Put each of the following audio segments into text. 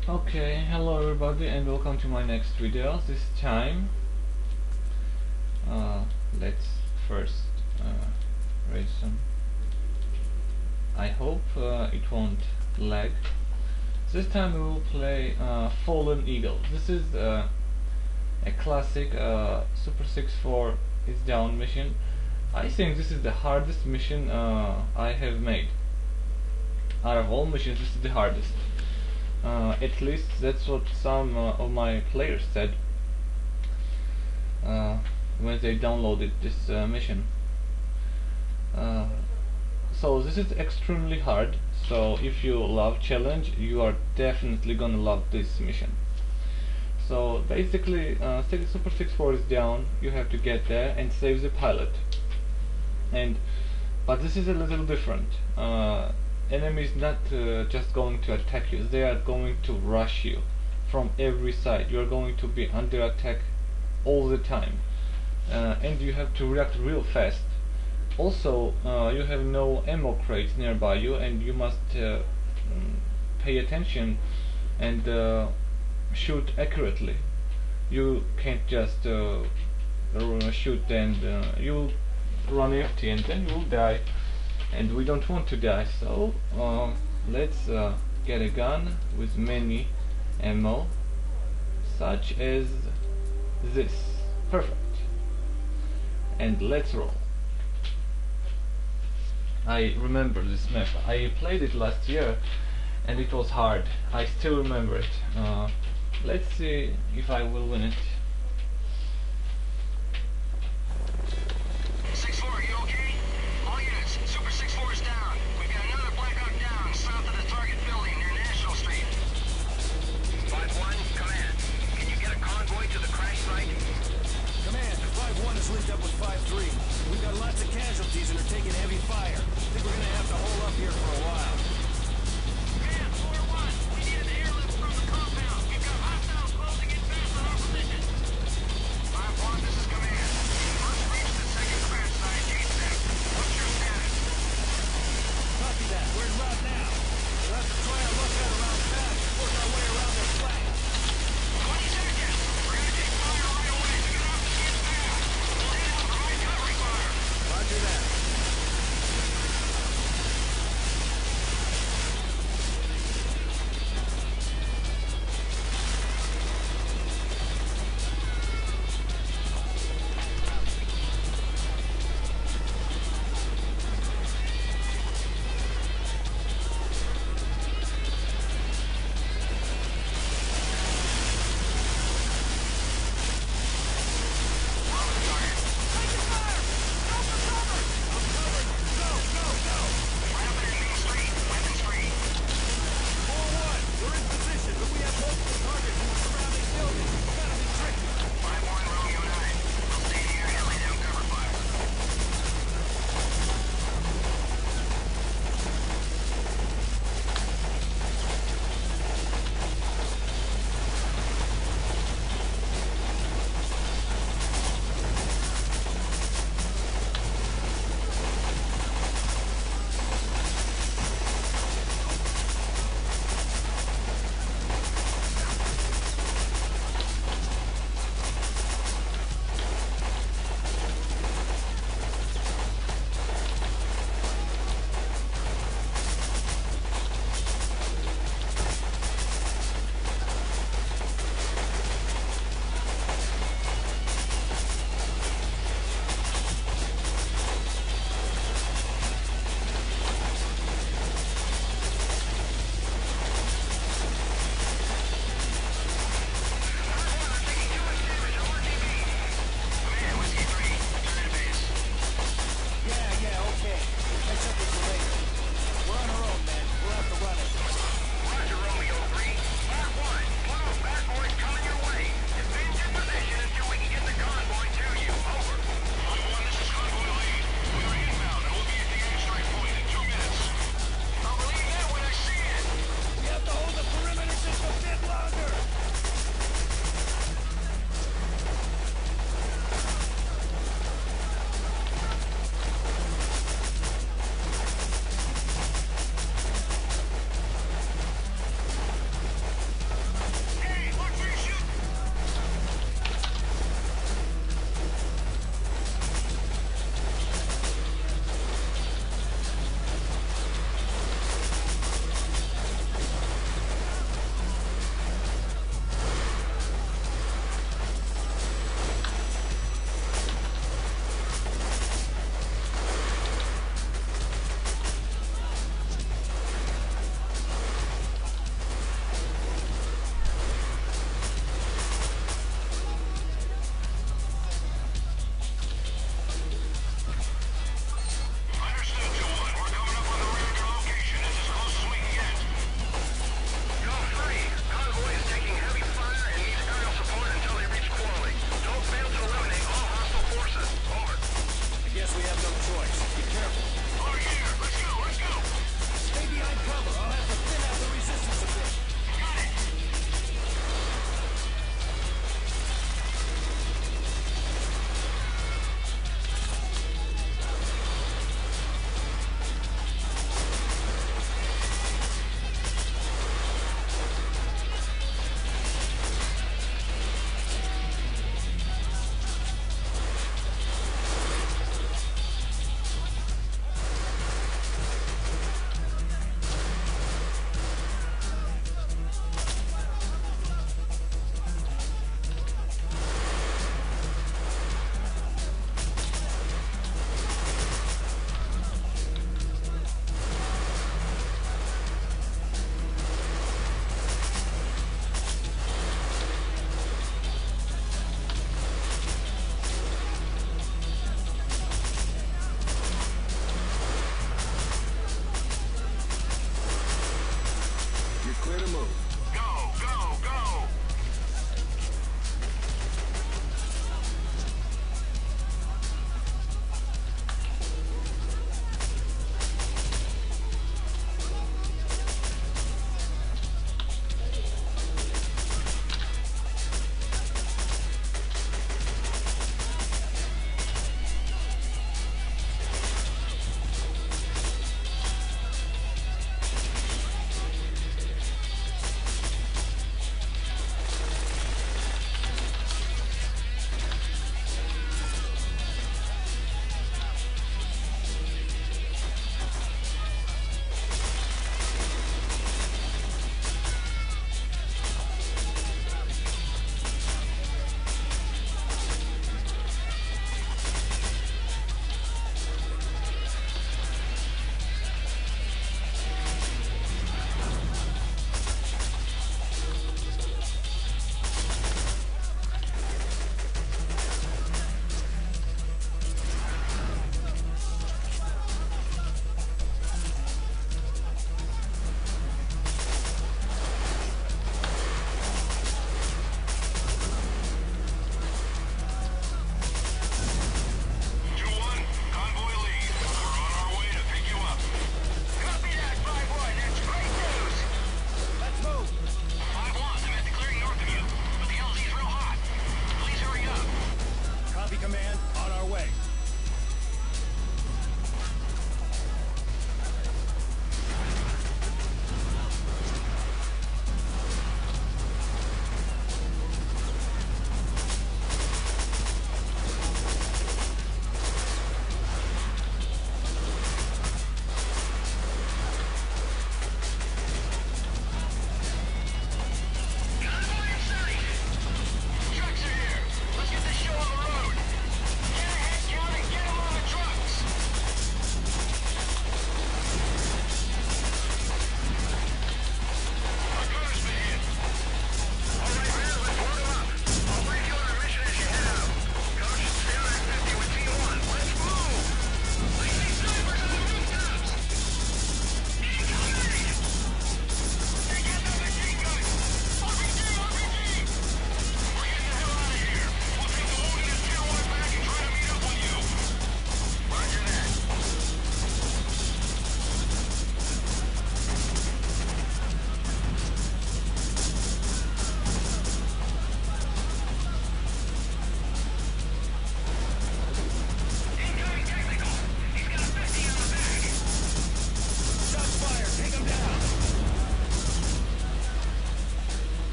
Okay, hello everybody and welcome to my next video. This time, uh, let's first raise some. I hope it won't lag. This time we will play Fallen Eagle. This is a classic Super 6-4 is down mission. I think this is the hardest mission I have made. Out of all missions, this is the hardest. At least that's what some of my players said when they downloaded this mission. So this is extremely hard, so if you love challenge, you are definitely gonna love this mission. So basically, Super 6-4 is down, you have to get there and save the pilot. But this is a little different. Enemy is not just going to attack you, they are going to rush you from every side. You are going to be under attack all the time, and you have to react real fast. Also, you have no ammo crates nearby you, and you must pay attention and shoot accurately. You can't just shoot and you'll run empty and then you'll die, and we don't want to die. So let's get a gun with many ammo, such as this. Perfect. And let's roll. I remember this map. I played it last year and it was hard. I still remember it. Let's see if I will win it. 6-4, you okay? All units, Super 6-4 is down. We've got another Black Hawk down south of the target building near National Street. 5-1, command. Can you get a convoy to the crash site? Command, 5-1 is linked up with 5-3. We've got lots of casualties and are taking heavy fire. Think we're gonna have to hold up here for a while. Command, 4-1, we need an airlift from the compound. We've got hostiles closing in fast on our position.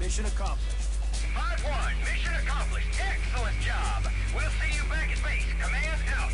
Mission accomplished. 5-1, mission accomplished. Excellent job. We'll see you back at base. Command out.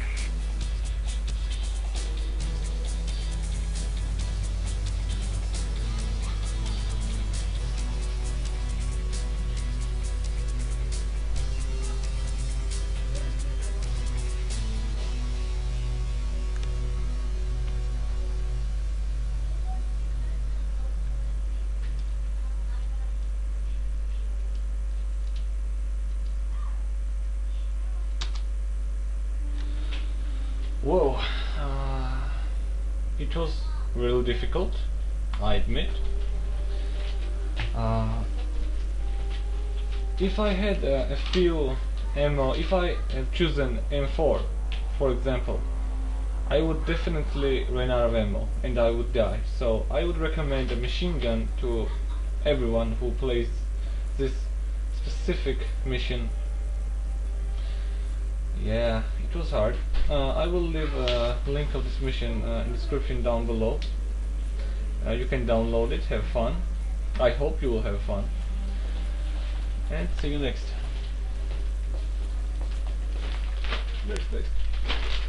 Whoa, it was really difficult, I admit. If I had a few ammo, if I had chosen M4, for example, I would definitely run out of ammo and I would die. So I would recommend a machine gun to everyone who plays this specific mission. Yeah, it was hard. I will leave a link of this mission in the description down below. You can download it, have fun. I hope you will have fun. And see you next. Next.